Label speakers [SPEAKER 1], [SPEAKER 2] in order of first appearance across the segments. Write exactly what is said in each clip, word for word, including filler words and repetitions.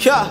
[SPEAKER 1] Yeah.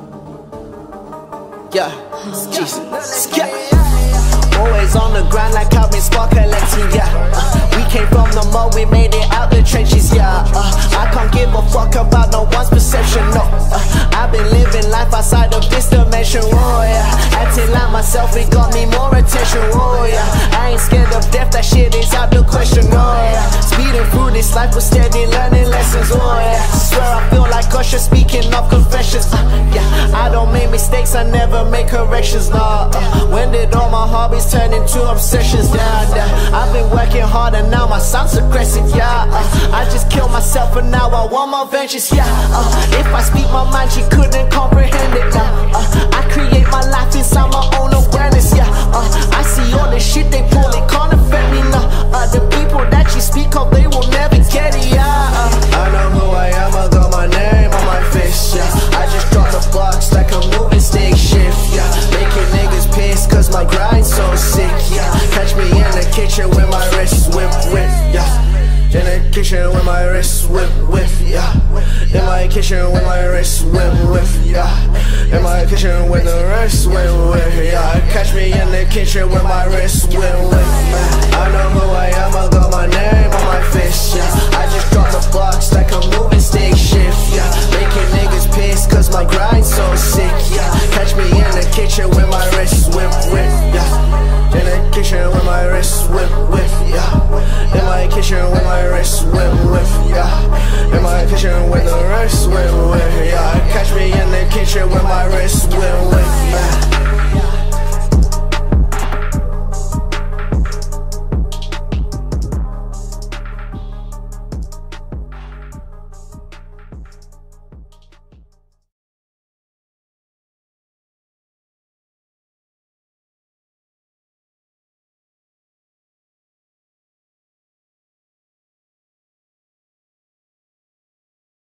[SPEAKER 1] Yeah. Jesus. Yeah. Always on the grind like I've been spark collecting, yeah. uh, We came from the mud, we made it out the trenches, yeah. uh, I can't give a fuck about no one's perception, no. uh, I've been living life outside of this dimension, oh yeah. Acting like myself, it got me more attention, oh yeah. I ain't scared of death, that shit is out the question, oh yeah. Speeding through this life, we're steady learning lessons, oh yeah. Swear I feel like Usher speaking of confessions, uh, yeah. I don't make mistakes, I never make corrections, nah. uh, When did all my hobbies turn into obsessions, yeah, yeah. I've been working hard and now my sound's aggressive, yeah. uh, I just killed myself and now I want more vengeance, yeah. uh, If I speak my mind, she couldn't comprehend it, yeah. uh, I create my life inside my own awareness, yeah. uh, I see all the shit they pull, it can't affect me, no. uh, The people that you speak of, they will never get it, yeah. uh, I know who I am, I got my name on my face, yeah. I just drop the box like a moving stick shift, yeah. Making niggas pissed cause my grind's so sick, yeah. Catch me in the kitchen with my wrists whip, whip, yeah. In the kitchen with my wrists whip, whip, yeah. In my kitchen with my wrists whip, whip, yeah. In my kitchen with the wrists whip, whip, yeah. Catch me in the kitchen with my wrists whip, whip, yeah. I know who I am, I got my name on my face, yeah. I just drop